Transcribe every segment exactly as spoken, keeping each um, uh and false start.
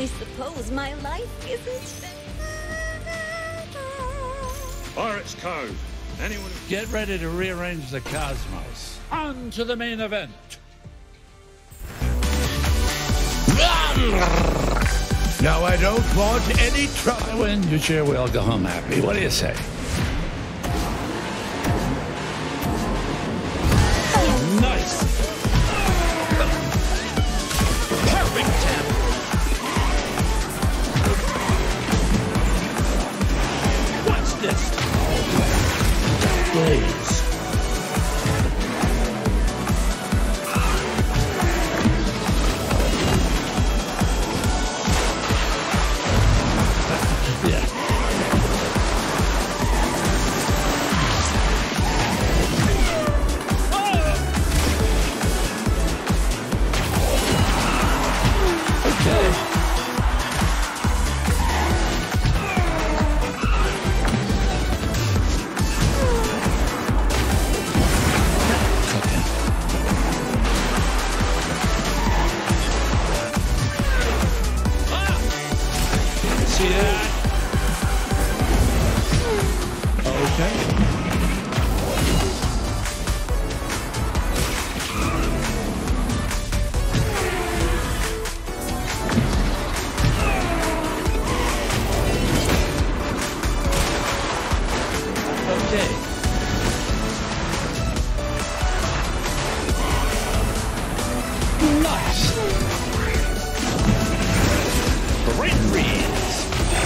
I suppose my life isn't... Pirates Cove. Anyone... Get ready to rearrange the cosmos. On to the main event. Now I don't want any trouble. When you share, we all go home happy. What do you say? Nice! Perfect tap! What's this? Blaze. Yeah. See that? Okay. Okay. Nice. Great reads.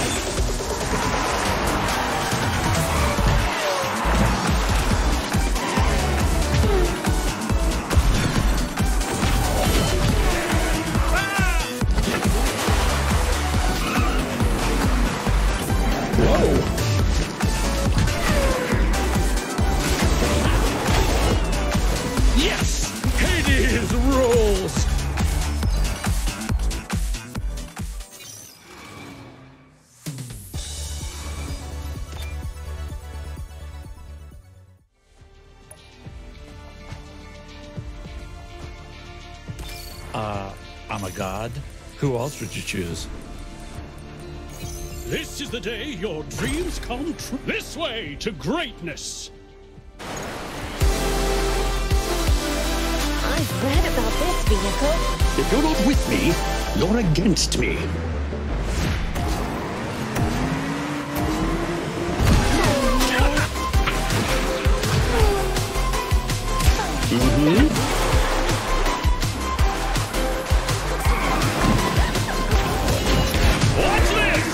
Yes! Hades rules! Uh, I'm a god. Who else would you choose? This is the day your dreams come true. This way to greatness. I've read about this vehicle. If you're not with me, you're against me. Mm-hmm. Watch this!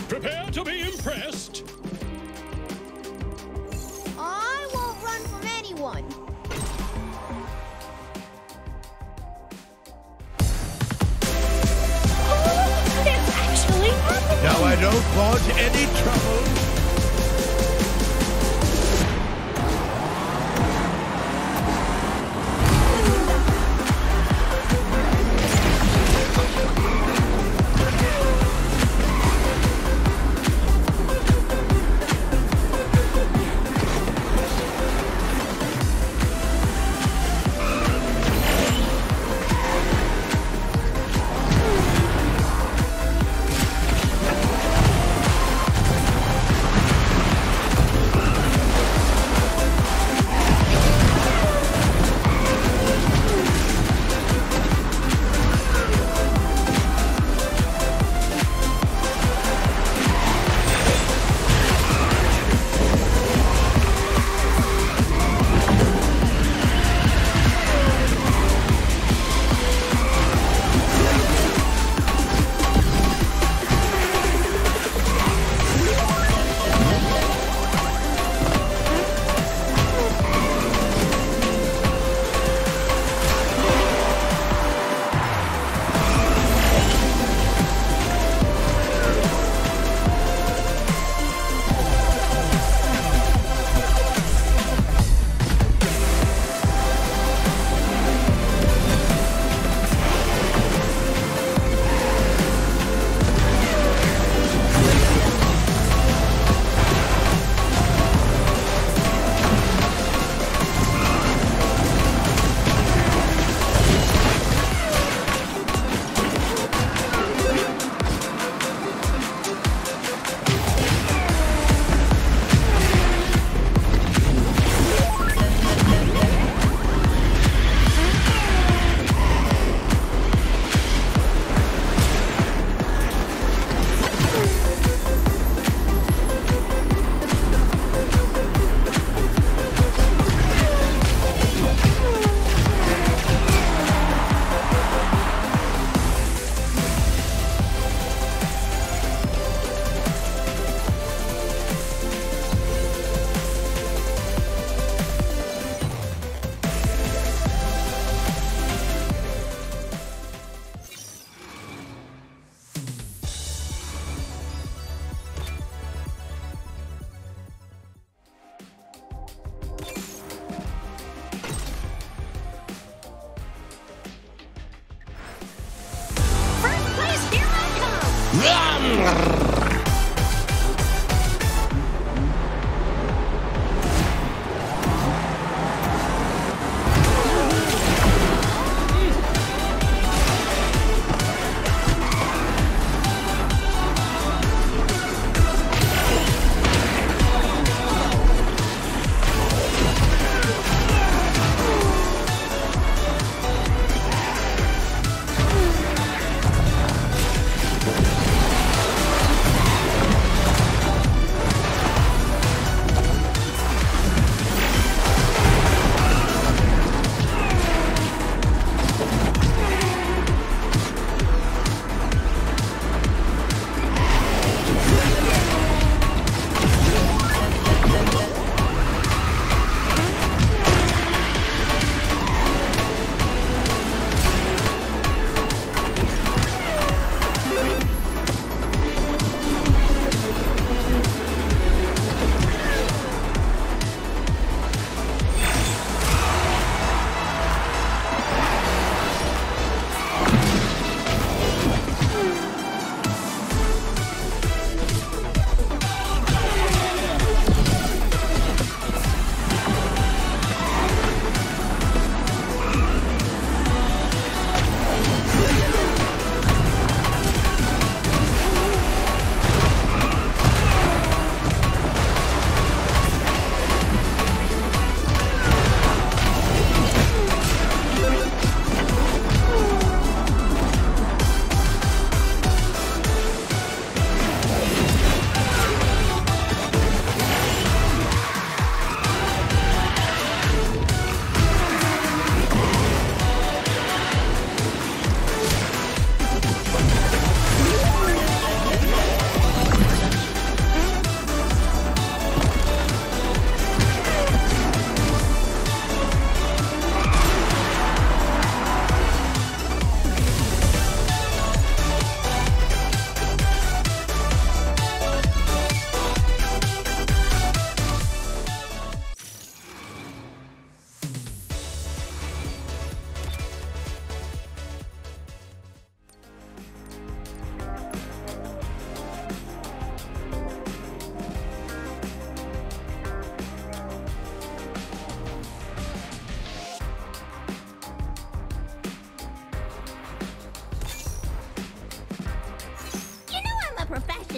Prepare to be impressed. I won't run from anyone. Oh, it's actually happening! Now I don't want any trouble.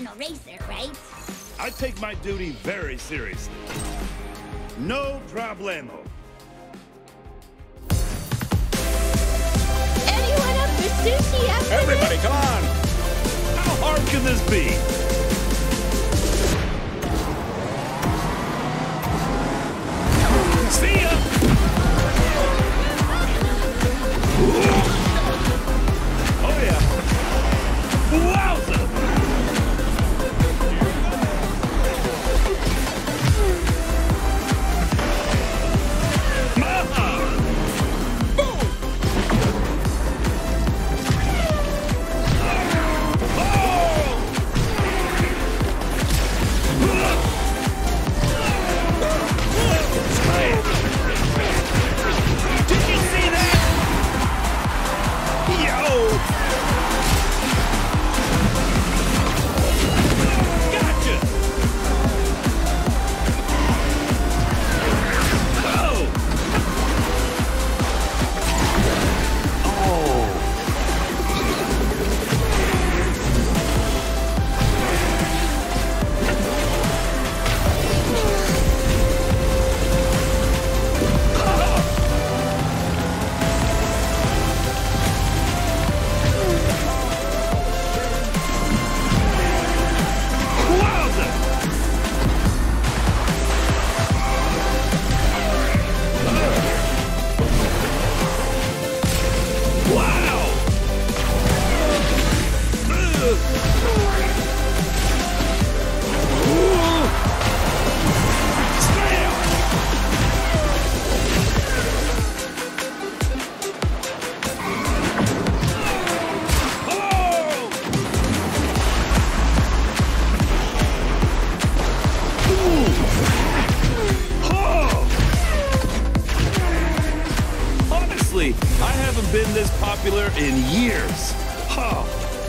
professional racer, right? I take my duty very seriously. No problemo. Anyone up for sushi after Everybody, this? come on! How hard can this be? See ya! Oh yeah! Wowza! I haven't been this popular in years. Huh.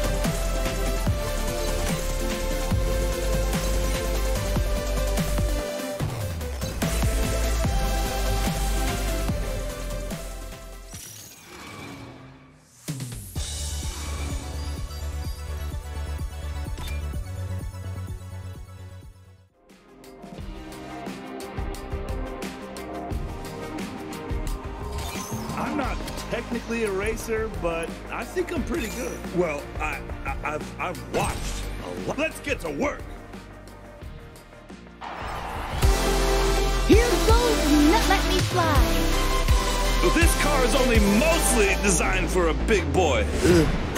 I'm not technically a racer, but I think I'm pretty good. Well, I, I I've I've watched a lot. Let's get to work. Here goes Nut Let Me Fly. This car is only mostly designed for a big boy. Ugh.